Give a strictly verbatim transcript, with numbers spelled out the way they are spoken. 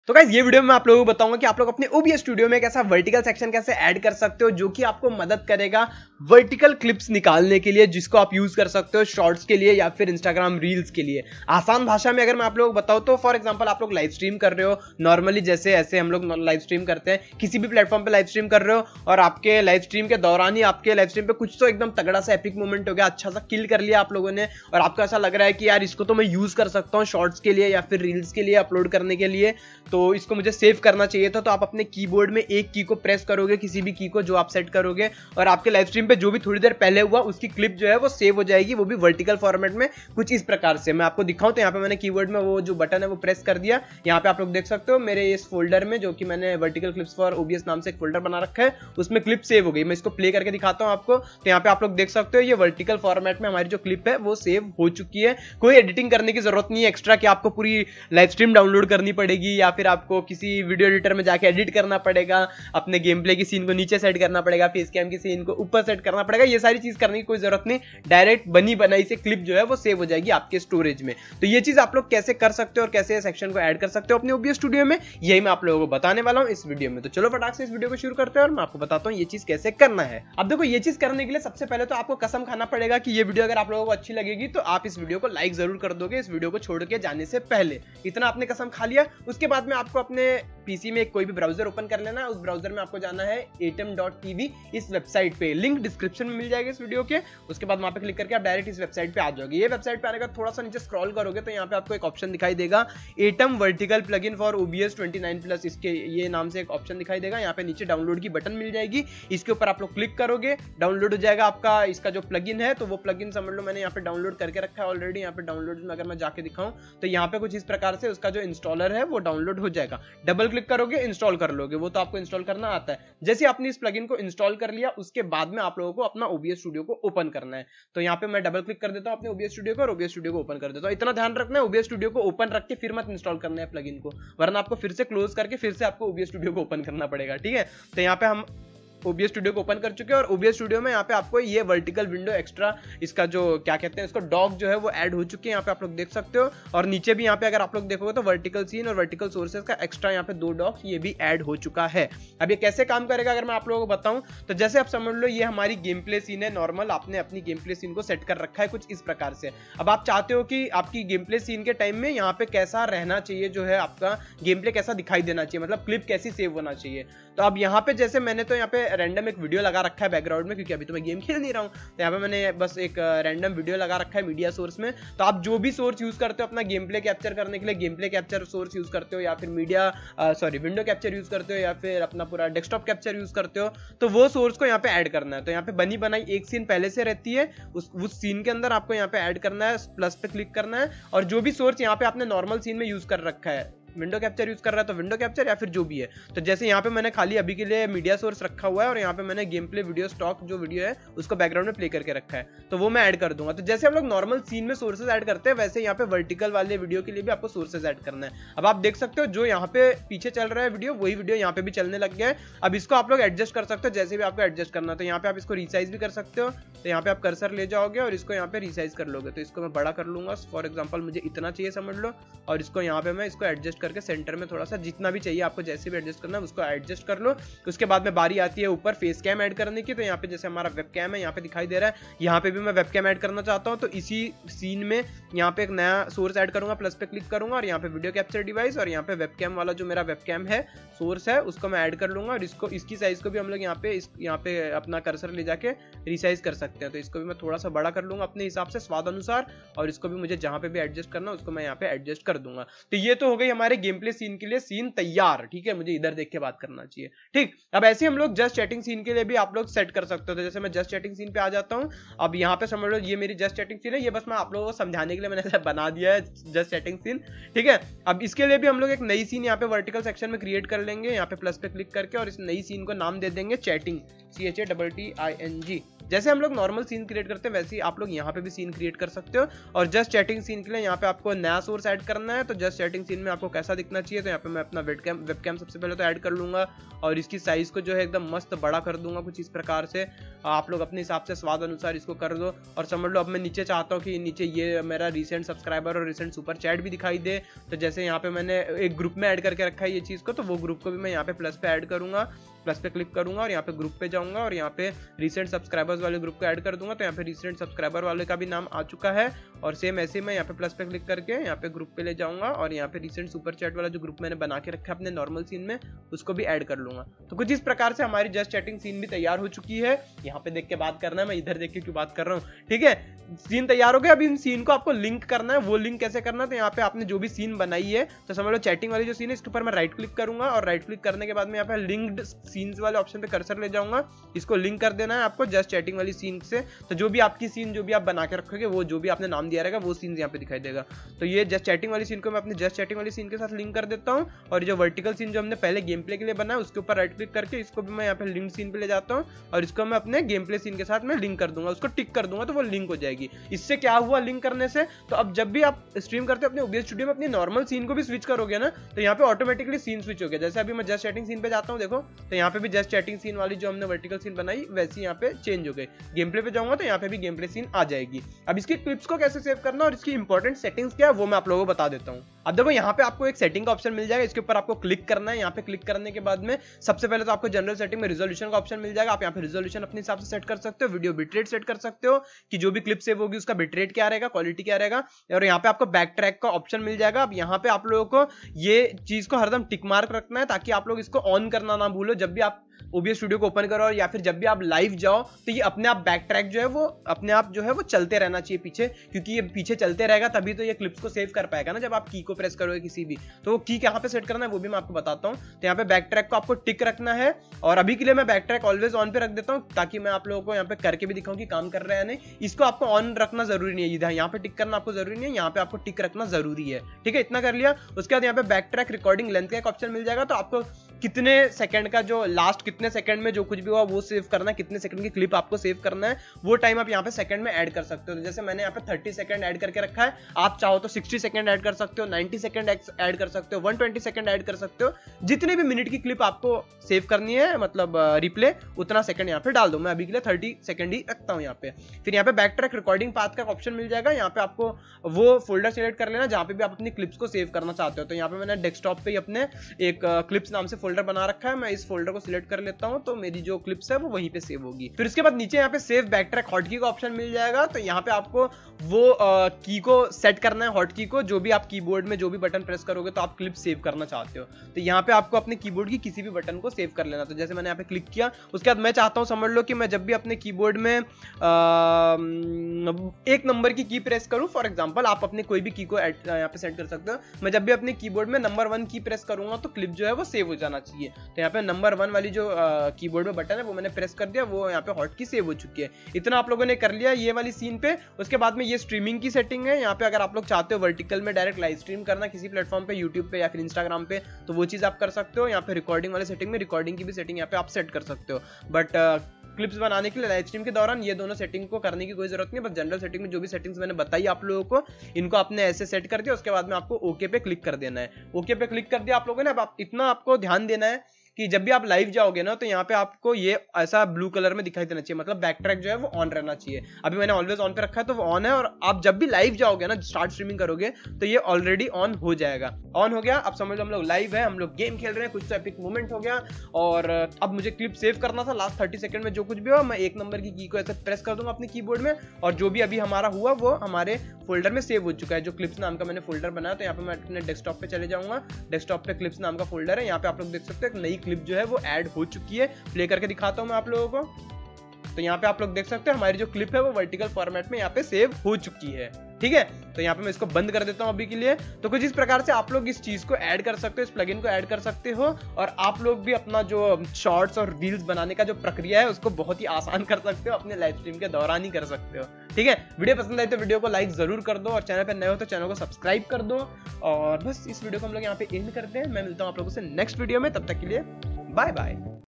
तो गाइस ये वीडियो में आप लोगों को बताऊंगा कि आप लोग अपने ओबीएस स्टूडियो में एक ऐसा वर्टिकल सेक्शन कैसे ऐड कर सकते हो जो कि आपको मदद करेगा वर्टिकल क्लिप्स निकालने के लिए, जिसको आप यूज कर सकते हो शॉर्ट्स के लिए या फिर इंस्टाग्राम रील्स के लिए। आसान भाषा में अगर मैं आप लोगों को बताऊं तो फॉर एग्जांपल आप लोग लाइव स्ट्रीम कर रहे हो नॉर्मली, जैसे ऐसे हम लोग लाइव स्ट्रीम करते हैं, किसी भी प्लेटफॉर्म पे लाइव स्ट्रीम कर रहे हो और आपके लाइव स्ट्रीम के दौरान ही आपके लाइव स्ट्रीम पे कुछ तो एकदम तगड़ा सा एपिक मोमेंट हो गया, अच्छा सा किल कर लिया आप लोगों ने और आपको ऐसा लग रहा है कि यार इसको तो मैं यूज कर सकता हूँ शॉर्ट्स के लिए या फिर रील्स के लिए अपलोड करने के लिए, तो इसको मुझे सेव करना चाहिए था। तो आप अपने कीबोर्ड में एक की को प्रेस करोगे, किसी भी की को जो आप सेट करोगे, और आपके लाइव स्ट्रीम पे जो भी थोड़ी देर पहले हुआ उसकी क्लिप जो है वो सेव हो जाएगी, वो भी वर्टिकल फॉर्मेट में कुछ इस प्रकार से। मैं आपको दिखाऊं तो यहाँ पे मैंने कीबोर्ड में वो जो बटन है वो प्रेस कर दिया। यहाँ पे आप लोग देख सकते हो मेरे इस फोल्डर में, जो कि मैंने वर्टिकल क्लिप्स फॉर ओबीएस नाम से एक फोल्डर बना रखा है, उसमें क्लिप सेव हो गई। मैं इसको प्ले करके दिखाता हूँ आपको। तो यहाँ पे आप लोग देख सकते हो ये वर्टिकल फॉर्मेट में हमारी जो क्लिप है वो सेव हो चुकी है। कोई एडिटिंग करने की जरूरत नहीं है एक्स्ट्रा कि आपको पूरी लाइव स्ट्रीम डाउनलोड करनी पड़ेगी या फिर आपको किसी वीडियो एडिटर में जाके एडिट करना पड़ेगा, अपने गेम प्ले की सीन को नीचे सेट करना पड़ेगा, फेस कैम की सीन को ऊपर सेट करना पड़ेगा। ये सारी चीज करने की कोई जरूरत नहीं, डायरेक्ट बनी बनाई से क्लिप जो है वो सेव हो जाएगी आपके स्टोरेज में। तो ये चीज आप लोग कैसे कर सकते हो और कैसे सेक्शन को ऐड कर सकते हो अपने ओबीएस स्टूडियो में, यही मैं आप लोगों को बताने वाला हूं इस वीडियो में। तो चलो फटाक से इस वीडियो को शुरू करते हैं और मैं आपको बताता हूं ये चीज कैसे करना है। अब देखो, ये चीज करने के लिए सबसे पहले तो आपको कसम खाना पड़ेगा कि ये वीडियो अगर आप लोगों को अच्छी लगेगी तो आप इस वीडियो को लाइक जरूर कर दोगे इस वीडियो को छोड़ के जाने से पहले। इतना आपने कसम खा लिया। उसके बाद में आपको अपने पीसी में कोई भी ब्राउजर ओपन कर लेना है। उस ब्राउजर में आपको जाना है एटम डॉट टीवी, इस वेबसाइट पे, लिंक डिस्क्रिप्शन में मिल जाएगा इस वीडियो के। उसके बाद वहां पे क्लिक करके आप डायरेक्ट इस वेबसाइट पे आ जाओगे। ये वेबसाइट पे आने का थोड़ा सा नीचे स्क्रॉल करोगे तो यहाँ पे आपको एक ऑप्शन दिखाई देगा, atom vertical plugin for OBS twenty nine plus, इसके ये नाम से एक ऑप्शन दिखाई देगा। यहाँ पे नीचे डाउनलोड की बटन मिल जाएगी, इसके ऊपर आप लोग क्लिक करोगे, डाउनलोड हो जाएगा आपका इसका जो प्लगइन है। तो वो प्लगइन समझ लो मैंने यहाँ पे डाउनलोड करके रखा है ऑलरेडी। यहाँ पे डाउनलोड में अगर मैं जाके दिखाऊं तो यहाँ पे कुछ इस प्रकार से उसका जो इंस्टॉलर है वो डाउनलोड हो जाएगा। डबल क्लिक करोगे, इंस्टॉल कर लोगे, वो तो आपको इंस्टॉल करना आता है। जैसे आपने इस प्लगइन को इंस्टॉल कर लिया उसके बाद में आप लोगों को अपना ओबीएस स्टूडियो को ओपन करना है। तो यहाँ पे मैं डबल क्लिक कर देता हूँ अपने ओबीएस स्टूडियो को और ओबीएस स्टूडियो को ओपन कर देता हूँ। इतना ध्यान रखना है ओबीएस स्टूडियो को ओपन रख के फिर मत इंस्टॉल करना है प्लगइन को, वरना आपको फिर से क्लोज करके फिर से आपको ओबीएस स्टूडियो को ओपन करना पड़ेगा। ठीक है, तो यहाँ पे हम ओबीएस स्टूडियो को ओपन कर चुके हैं और ओबीएस स्टूडियो में यहाँ पे आपको ये वर्टिकल विंडो एक्स्ट्रा, इसका जो क्या कहते हैं इसको, डॉग जो है वो ऐड हो चुके हैं। यहाँ पे आप लोग देख सकते हो और नीचे भी यहाँ पे अगर आप लोग देखोगे तो वर्टिकल सीन और वर्टिकल सोर्सेज का एक्स्ट्रा यहाँ पे दो डॉग्स ये भी ऐड हो चुका है। अब ये कैसे काम करेगा अगर मैं आप लोगों को बताऊं तो जैसे आप समझ लो ये हमारी गेम प्ले सीन है नॉर्मल, आपने अपनी गेम प्ले सीन को सेट कर रखा है कुछ इस प्रकार से। अब आप चाहते हो कि आपकी गेम प्ले सीन के टाइम में यहाँ पे कैसा रहना चाहिए, जो है आपका गेम प्ले कैसा दिखाई देना चाहिए, मतलब क्लिप कैसी सेव होना चाहिए। तो अब यहाँ पे जैसे मैंने तो यहाँ पे रैंडम एक वीडियो लगा रखा है बैकग्राउंड में, क्योंकि अभी तो मैं गेम खेल नहीं रहा हूँ, तो यहाँ पे मैंने बस एक रैंडम वीडियो लगा रखा है मीडिया सोर्स में। तो आप जो भी सोर्स यूज करते हो अपना गेम प्ले कैप्चर करने के लिए, game play capture source use करते हो या फिर media sorry window capture use करते हो या फिर अपना पूरा डेस्कटॉप कैप्चर यूज करते हो, तो वो सोर्स को यहाँ पे ऐड करना है। तो यहाँ पे बनी बनाई एक सीन पहले से रहती है, उस उस सीन के अंदर आपको यहाँ पे ऐड करना है, प्लस पे क्लिक करना है और जो भी सोर्स यहाँ पे आपने नॉर्मल सीन में यूज कर रखा है, विंडो कैप्चर यूज कर रहा है तो विंडो कैप्चर या फिर जो भी है। तो जैसे यहाँ पे मैंने खाली अभी के लिए मीडिया सोर्स रखा हुआ है और यहाँ पे मैंने गेम प्ले वीडियो स्टॉक जो वीडियो है उसको बैकग्राउंड में प्ले करके रखा है, तो वो मैं ऐड कर दूंगा। तो जैसे हम लोग नॉर्मल सीन में सोर्सेज ऐड करते हैं वैसे यहाँ पे वर्टिकल वाले वीडियो के लिए भी आपको सोर्सेज ऐड करना है। अब आप देख सकते हो जो यहाँ पे पीछे चल रहा है वीडियो, वही वीडियो यहाँ पे भी चलने लग गया है। अब इसको आप लोग एडजस्ट कर सकते हो जैसे भी आपको एडजस्ट करना है। तो यहाँ पे आप इसको रिसाइज भी कर सकते हो, तो यहाँ पे आप कर्सर ले जाओगे और इसको यहाँ पे रिसाइज कर लोगे। तो इसको मैं बड़ा कर लूंगा, फॉर एग्जाम्पल मुझे इतना चाहिए समझ लो, और इसको यहाँ पे मैं इसको एडजस्ट करके सेंटर में थोड़ा सा जितना भी चाहिए आपको जैसे भी एडजस्ट करना है उसको एडजस्ट कर लो। उसके बाद में बारी आती है ऊपर फेस कैम ऐड करने की। तो यहाँ पे जैसे हमारा वेब कैम है यहाँ पे दिखाई दे रहा है, यहाँ पे भी मैं वेब कैम ऐड करना चाहता हूँ। तो इसी सीन में यहाँ पे एक नया सोर्स ऐड करूंगा, प्लस पे क्लिक करूंगा और यहाँ पे वीडियो कैप्चर डिवाइस और यहाँ पे वेब कैम वाला जो मेरा वेब कैम है सोर्स है उसको मैं ऐड कर लूंगा। और इसको इसकी साइज को भी हम लोग यहाँ पे यहाँ पे अपना कर्सर ले जाके रिसाइज कर सकते हैं। तो इसको भी मैं थोड़ा सा बड़ा कर लूंगा अपने हिसाब से स्वाद अनुसार, और इसको भी मुझे जहां पे भी एडजस्ट करना उसको मैं यहाँ पे एडजस्ट कर दूंगा। तो ये तो हो गई हमारे गेम प्ले सीन के लिए सीन तैयार। ठीक है, मुझे इधर देख के बात करना चाहिए। ठीक, अब ऐसे हम लोग जस्ट चैटिंग सीन के लिए भी आप लोग सेट कर सकते हो। तो जैसे मैं जस्ट चैटिंग सीन पे आ जाता हूँ। अब यहाँ पे समझ लो ये मेरी जस्ट चैटिंग सीन है, ये बस मैं आप लोगों को समझाने के लिए मैंने बना दिया है जस्ट चैटिंग सीन। ठीक है, अब इसके लिए भी हम लोग एक नई सीन यहाँ पे वर्टिकल सेक्शन में क्रिएट कर लेंगे, यहाँ पे प्लस पे क्लिक करके, और इस नई सीन को नाम दे देंगे chatting, C H A double T I N G. जैसे हम लोग नॉर्मल सीन क्रिएट करते हैं वैसे ही आप लोग यहाँ पे भी सीन क्रिएट कर सकते हो। और जस्ट चैटिंग सीन के लिए यहाँ पे आपको नया सोर्स ऐड करना है। तो जस्ट चैटिंग सीन में आपको कैसा दिखना चाहिए, तो यहाँ पे मैं अपना वेबकैम वेबकैम सबसे पहले तो ऐड कर लूंगा और इसकी साइज को जो है एकदम मस्त बड़ा कर दूंगा कुछ इस प्रकार से। आप लोग अपने हिसाब से स्वाद अनुसार इसको कर दो। और समझ लो अब मैं नीचे चाहता हूँ कि नीचे ये मेरा रिसेंट सब्सक्राइबर और रिसेंट सुपर चैट भी दिखाई दे, तो जैसे यहाँ पे मैंने एक ग्रुप में ऐड करके रखा है ये चीज़ को, तो वो ग्रुप को भी मैं यहाँ पे प्लस पे ऐड करूँगा, प्लस पे क्लिक करूंगा और यहाँ पे ग्रुप पे जाऊंगा और यहाँ पे रिसेंट सब्सक्राइबर्स वाले ग्रुप को ऐड कर दूंगा। तो यहाँ पे रिसेंट सब्सक्राइबर वाले का भी नाम आ चुका है। और सेम ऐसे ही मैं यहाँ पे प्लस पे क्लिक करके यहाँ पे ग्रुप पे ले जाऊंगा और यहाँ पे रिसेंट सुपर चैट वाला जो ग्रुप मैंने बना के रखा है अपने नॉर्मल सीन में, उसको भी ऐड कर लूंगा। तो कुछ इस प्रकार से हमारी जस्ट चैटिंग सीन भी तैयार हो चुकी है। यहाँ पे देख के बात करना है, मैं इधर देख के क्यों बात कर रहा हूँ, ठीक है। सीन तैयार हो गया, अभी इन सीन को आपको लिंक करना है। वो लिंक कैसे करना है, तो यहाँ पे आपने जो भी सीन बनाई है, तो समझ लो चैटिंग वाली जो सीन है इसके ऊपर मैं राइट क्लिक करूंगा और राइट क्लिक करने के बाद में यहाँ पे लिंक्ड सीन्स वाले ऑप्शन पे कर्सर ले जाऊंगा। इसको लिंक कर देना है आपको जस्ट चैटिंग वाली सीन से। तो जो भी आपकी सीन जो भी आप बना के रखोगे, वो जो भी आपने नाम दिया रहेगा वो सीन यहाँ पे दिखाई देगा। तो ये जस्ट चैटिंग वाली सीन को मैं अपने जस्ट चैटिंग वाली सीन के साथ लिंक कर देता हूँ। और जो वर्टिकल सीन जो हमने पहले गेम प्ले के लिए बना है उसके ऊपर राइट क्लिक करके इसको भी मैं यहाँ पे लिंक सीन पे ले जाता हूँ और इसको मैं अपने गेम प्ले सीन के साथ में लिंक कर दूंगा, उसको टिक कर दूंगा तो वो लिंक हो जाएगी। इससे क्या हुआ लिंक करने से, तो अब जब भी आप स्ट्रीम करते हो अपने ओबीएस स्टूडियो में अपनी नॉर्मल सीन को भी स्विच करोगे ना, तो यहाँ पे ऑटोमेटिकली सीन स्विच हो गया। जैसे अभी मैं जस्ट चैटिंग सीन पे जाता हूँ, देखो तो यहाँ पे भी जस्ट चैटिंग सीन वाली जो हमने वर्टिकल सीन बनाई वैसी यहाँ पे चेंज हो गई। गेम प्ले पे जाऊंगा तो यहाँ पे भी गेम प्ले सीन आ जाएगी। अब इसकी क्लिप्स को कैसे सेव करना और इसकी इंपॉर्टेंट सेटिंग्स क्या है वो मैं आप लोगों को बता देता हूँ। अब देखो यहाँ पे आपको एक सेटिंग का ऑप्शन मिल जाएगा, इसके ऊपर आपको क्लिक करना है। यहाँ पे क्लिक करने के बाद में सबसे पहले तो आपको जनरल सेटिंग में रिजोल्यूशन का ऑप्शन मिल जाएगा। आप यहाँ पे रिजोल्यूशन अपने हिसाब से सेट कर सकते हो, वीडियो बिटरेट सेट कर सकते हो कि जो भी क्लिप सेव होगी उसका बिटरेट क्या रहेगा, क्वालिटी क्या रहेगा। और यहाँ पे आपको बैक ट्रैक का ऑप्शन मिल जाएगा। अब यहाँ पे आप लोगों को ये चीज को हरदम टिक मार्क रखना है ताकि आप लोग इसको ऑन करना ना भूलो। जब भी आप ओबीएस स्टूडियो को ओपन करो या फिर जब भी आप लाइव जाओ तो ये अपने आप बैक ट्रैक जो है वो अपने आप जो है वो चलते रहना चाहिए पीछे, क्योंकि ये पीछे चलते रहेगा तभी तो ये क्लिप्स को सेव कर पाएगा ना। जब आप की को प्रेस करोगे किसी भी, तो वो की कहाँ पे सेट करना है वो भी मैं आपको बताता हूँ। तो यहाँ पे बैक ट्रैक को आपको टिक रखना है और अभी के लिए मैं बैक ट्रैक ऑलवेज ऑन पे रख देता हूँ ताकि मैं आप लोगों को यहाँ पे करके भी दिखाऊं कि काम कर रहा है नहीं। इसको आपको ऑन रखना जरूरी नहीं है, इधर यहाँ पे टिक करना आपको जरूरी नहीं है, यहाँ पे आपको टिक रखना जरूरी है, ठीक है। इतना कर लिया, उसके बाद यहाँ पे बैक ट्रैक रिकॉर्डिंग लेंथ का एक ऑप्शन मिल जाएगा। तो आपको कितने सेकंड का जो लास्ट कितने सेकंड में जो कुछ भी हुआ वो सेव करना है, कितने सेकंड की क्लिप आपको सेव करना है वो टाइम आप यहाँ पे सेकंड में ऐड कर सकते हो। तो जैसे मैंने यहाँ पे थर्टी सेकंड ऐड करके रखा है, आप चाहो तो सिक्सटी सेकंड ऐड कर सकते हो, नाइंटी सेकंड ऐड कर सकते हो, वन ट्वेंटी सेकंड ऐड कर सकते हो। जितने भी मिनट की क्लिप आपको सेव करनी है मतलब रिप्ले, उतना सेकंड यहाँ पे डाल दो। मैं अभी के लिए थर्टी सेकंड ही रखता हूँ यहाँ पे। फिर यहाँ पे बैक ट्रैक रिकॉर्डिंग पाथ का ऑप्शन मिल जाएगा। यहाँ पे आपको वो फोल्डर सिलेक्ट कर लेना जहाँ पे भी आप अपनी क्लिप्स को सेव करना चाहते हो। तो यहाँ पे मैंने डेस्कटॉप पे अपने एक क्लिप्स नाम से फोल्डर बना रखा है, मैं इस फोल्डर को सिलेक्ट कर लेता हूं तो मेरी जो क्लिप्स है वो वहीं पे सेव होगी। फिर उसके बाद नीचे यहाँ पे सेव बैक ट्रैक हॉटकी का ऑप्शन मिल जाएगा। तो यहाँ पे आपको वो की को सेट करना है, हॉटकी को, जो भी आप कीबोर्ड में जो भी बटन प्रेस करोगे तो आप क्लिप सेव करना चाहते हो। तो यहाँ पे आपको अपने कीबोर्ड की किसी भी बटन को सेव कर लेना। तो जैसे मैंने यहाँ पे क्लिक किया, उसके बाद मैं चाहता हूँ समझ लो कि मैं जब भी अपने कीबोर्ड में आ, एक नंबर की की प्रेस करूँ, फॉर एग्जाम्पल आप अपने कोई भी की को यहाँ पे सेट कर सकते हो। मैं जब भी अपने कीबोर्ड में नंबर वन की प्रेस करूंगा तो क्लिप जो है वो सेव हो जाना चाहिए। तो यहाँ पे नंबर वन वाली जो कीबोर्ड में बटन है वो मैंने प्रेस कर दिया, वो यहाँ पे हॉट की सेव हो चुकी है। इतना आप लोगों ने कर लिया ये वाली सीन पे। उसके बाद में ये स्ट्रीमिंग की सेटिंग है। यहाँ पे अगर आप लोग चाहते हो वर्टिकल में डायरेक्ट लाइव स्ट्रीम करना किसी प्लेटफॉर्म पे, यूट्यूब पे या फिर इंस्टाग्राम पे, तो वो चीज आप कर सकते हो। यहाँ पे रिकॉर्डिंग वाले सेटिंग में रिकॉर्डिंग की भी सेटिंग यहाँ पे आप सेट कर सकते हो। बट क्लिप्स बनाने के लिए लाइव स्ट्रीम के दौरान ये दोनों सेटिंग को करने की कोई जरूरत नहीं है। बस जनरल सेटिंग में जो भी सेटिंग्स मैंने बताई आप लोगों को, इनको आपने ऐसे सेट कर दिया। उसके बाद में आपको ओके पे क्लिक कर देना है। ओके पे क्लिक कर दिया आप लोगों ने। अब आप इतना आपको ध्यान देना है कि जब भी आप लाइव जाओगे ना तो यहाँ पे आपको ये ऐसा ब्लू कलर में दिखाई देना चाहिए, मतलब बैक ट्रैक जो है वो ऑन रहना चाहिए। अभी मैंने ऑलवेज ऑन पे रखा है तो वो ऑन है। और आप जब भी लाइव जाओगे ना, स्टार्ट स्ट्रीमिंग करोगे तो ये ऑलरेडी ऑन हो जाएगा। ऑन हो गया, अब समझ लो हम लोग लाइव है, हम लोग गेम खेल रहे हैं, कुछ तो एपिक मोमेंट हो गया। और अब मुझे क्लिप सेव करना था, लास्ट थर्टी सेकंड में जो कुछ भी हो, मैं एक नंबर की की को ऐसे प्रेस कर दूंगा अपने कीबोर्ड में और जो भी अभी हमारा हुआ वो हमारे फोल्डर में सेव हो चुका है, जो क्लिप्स नाम का मैंने फोल्डर बनाया। तो यहाँ पे मैं अपने डेस्कटॉप पे चले जाऊंगा। डेस्कटॉप पे क्लिप्स नाम का फोल्डर है, यहाँ पे आप लोग देख सकते हैं एक नई क्लिप जो है वो ऐड हो चुकी है। प्ले करके दिखाता हूं मैं आप लोगों को। तो यहाँ पे आप लोग देख सकते हैं हमारी जो क्लिप है वो वर्टिकल फॉर्मेट में यहाँ पे सेव हो चुकी है, ठीक है। तो यहाँ पे मैं इसको बंद कर देता हूँ अभी के लिए। तो कुछ इस प्रकार से आप लोग इस चीज को ऐड कर सकते हो, इस प्लगइन को ऐड कर सकते हो और आप लोग भी अपना जो शॉर्ट्स और रील्स बनाने का जो प्रक्रिया है उसको बहुत ही आसान कर सकते हो, अपने लाइव स्ट्रीम के दौरान ही कर सकते हो, ठीक है। वीडियो पसंद आई तो वीडियो को लाइक जरूर कर दो और चैनल पर नए हो तो चैनल को सब्सक्राइब कर दो। और बस इस वीडियो को हम लोग यहाँ पे एंड करते हैं। मैं मिलता हूँ आप लोगों से नेक्स्ट वीडियो में, तब तक के लिए बाय बाय।